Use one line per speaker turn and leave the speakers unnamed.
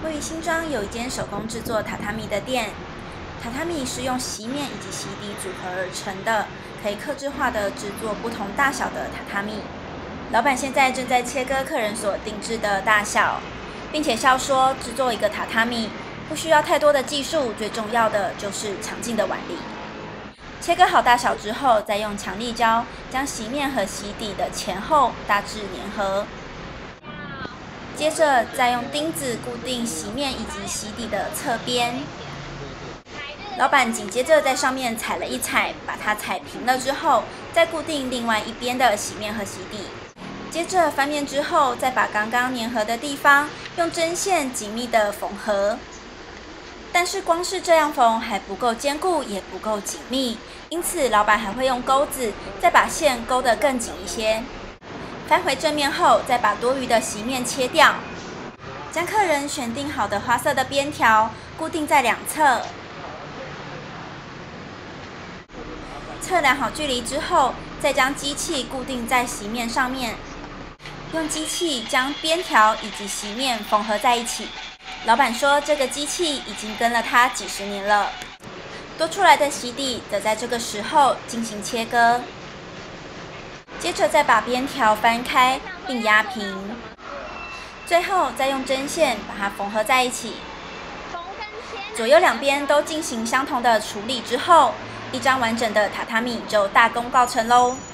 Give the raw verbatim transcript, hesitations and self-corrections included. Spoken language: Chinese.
位于新庄有一间手工制作榻榻米的店，榻榻米是用席面以及席底组合而成的，可以客制化的制作不同大小的榻榻米。老板现在正在切割客人所定制的大小，并且笑说，制作一个榻榻米不需要太多的技术，最重要的就是强劲的腕力。切割好大小之后，再用强力胶将席面和席底的前后大致粘合。接着再用钉子固定席面以及席底的侧边。老板紧接着在上面踩了一踩，把它踩平了之后，再固定另外一边的席面和席底。接着翻面之后，再把刚刚粘合的地方用针线紧密的缝合。但是光是这样缝还不够坚固，也不够紧密，因此老板还会用钩子再把线勾得更紧一些。翻回正面后，再把多余的席面切掉，将客人选定好的花色的边条固定在两侧。测量好距离之后，再将机器固定在席面上面，用机器将边条以及席面缝合在一起。老板说，这个机器已经跟了他几十年了。多出来的席底则在这个时候进行切割，接着再把边条翻开并压平，最后再用针线把它缝合在一起。左右两边都进行相同的处理之后，一张完整的榻榻米就大功告成喽。